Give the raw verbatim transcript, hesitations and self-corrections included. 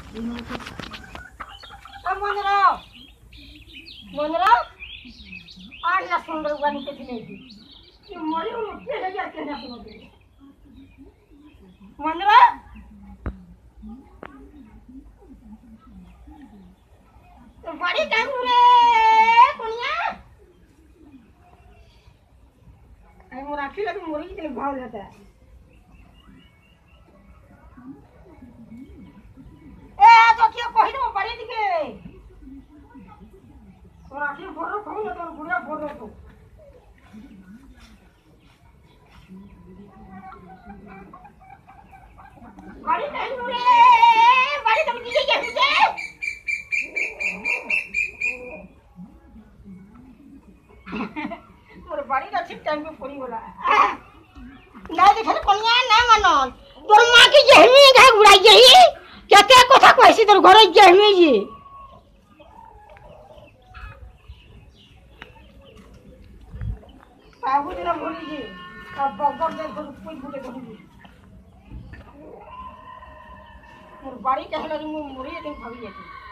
मंदरा मंदरा आज ना सुंदर गानी के थी ये मरे हो के है क्या कहना सुनो मंदरा तो बड़ी टाइम रे कोनिया आई मोर आखी लगे मोरी के भाव लेता है ए तो क्या कहि दो बड़ी दिखे और आखी भरो खाऊ ना तो बुढ़िया भरो तो बड़ी टाइम रे बड़ी तुम दिए क्या मुझे मोर बड़ी का ठीक टाइम पे पड़ी होला ना देखे कोनिया ना मानन तोर मां की जहमी घा उड़ाई गई केते कथा कहसी तोर घर जहमी जी बाबू जी ना बोली जी अब बगर दे तो कोई फुटे तो मोर बाड़ी कहला मु मोरी एक भाभी जाती